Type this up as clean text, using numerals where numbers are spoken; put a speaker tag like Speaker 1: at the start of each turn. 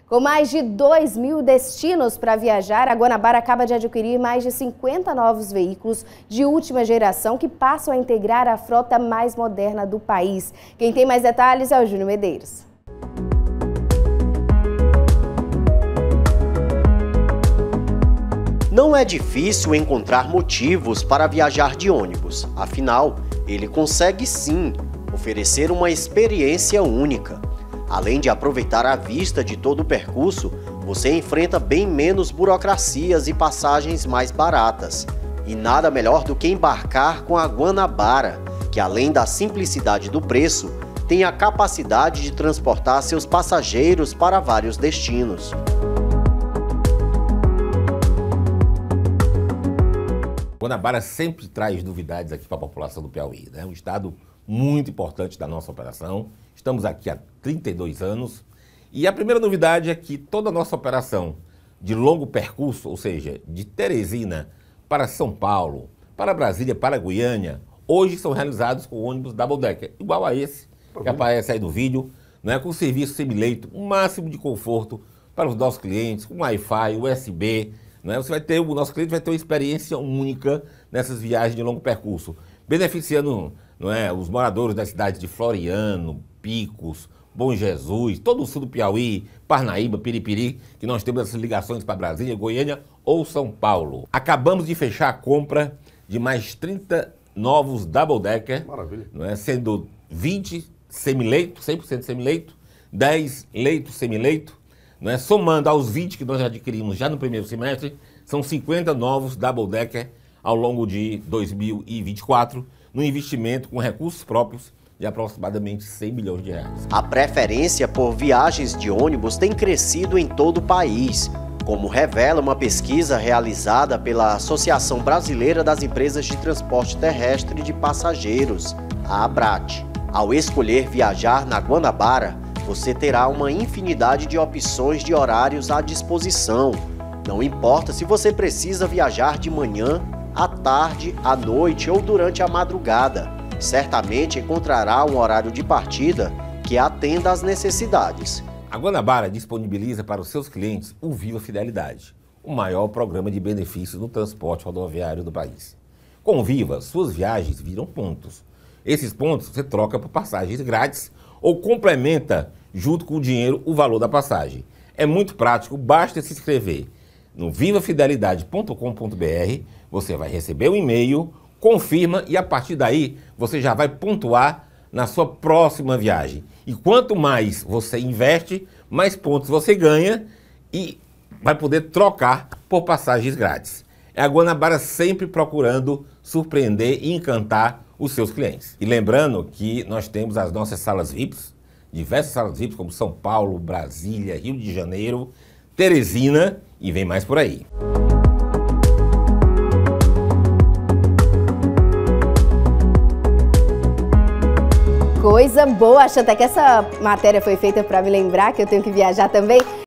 Speaker 1: Com mais de 2.000 destinos para viajar, a Guanabara acaba de adquirir mais de 50 novos veículos de última geração que passam a integrar a frota mais moderna do país. Quem tem mais detalhes é o Júnior Medeiros.
Speaker 2: Não é difícil encontrar motivos para viajar de ônibus, afinal, ele consegue sim oferecer uma experiência única. Além de aproveitar a vista de todo o percurso, você enfrenta bem menos burocracias e passagens mais baratas. E nada melhor do que embarcar com a Guanabara, que além da simplicidade do preço, tem a capacidade de transportar seus passageiros para vários destinos.
Speaker 3: Guanabara sempre traz novidades aqui para a população do Piauí, né? Um estado muito importante da nossa operação. Estamos aqui há 32 anos e a primeira novidade é que toda a nossa operação de longo percurso, ou seja, de Teresina para São Paulo, para Brasília, para Goiânia, hoje são realizados com ônibus double decker, igual a esse que aparece aí no vídeo, né? Com serviço semileito, o máximo de conforto para os nossos clientes, com Wi-Fi, USB. O nosso cliente vai ter uma experiência única nessas viagens de longo percurso, beneficiando os moradores das cidades de Floriano, Picos, Bom Jesus, todo o sul do Piauí, Parnaíba, Piripiri, que nós temos essas ligações para Brasília, Goiânia ou São Paulo. Acabamos de fechar a compra de mais 30 novos double-decker, sendo 20 semileito, 100% semileito, 10 leito semileito. Somando aos 20 que nós adquirimos já no primeiro semestre, são 50 novos double-decker ao longo de 2024, no investimento com recursos próprios de aproximadamente 100 milhões de reais.
Speaker 2: A preferência por viagens de ônibus tem crescido em todo o país, como revela uma pesquisa realizada pela Associação Brasileira das Empresas de Transporte Terrestre de Passageiros, a ABRAT. Ao escolher viajar na Guanabara, você terá uma infinidade de opções de horários à disposição. Não importa se você precisa viajar de manhã, à tarde, à noite ou durante a madrugada. Certamente encontrará um horário de partida que atenda às necessidades.
Speaker 3: A Guanabara disponibiliza para os seus clientes o Viva Fidelidade, o maior programa de benefícios no transporte rodoviário do país. Com o Viva, suas viagens viram pontos. Esses pontos você troca por passagens grátis ou complementa junto com o dinheiro o valor da passagem. É muito prático, basta se inscrever no vivafidelidade.com.br, você vai receber um e-mail, confirma e a partir daí você já vai pontuar na sua próxima viagem. E quanto mais você investe, mais pontos você ganha e vai poder trocar por passagens grátis. É a Guanabara sempre procurando surpreender e encantar os seus clientes. E lembrando que nós temos as nossas salas VIPs, diversas salas VIPs como São Paulo, Brasília, Rio de Janeiro, Teresina e vem mais por aí.
Speaker 1: Coisa boa, acho até que essa matéria foi feita para me lembrar que eu tenho que viajar também.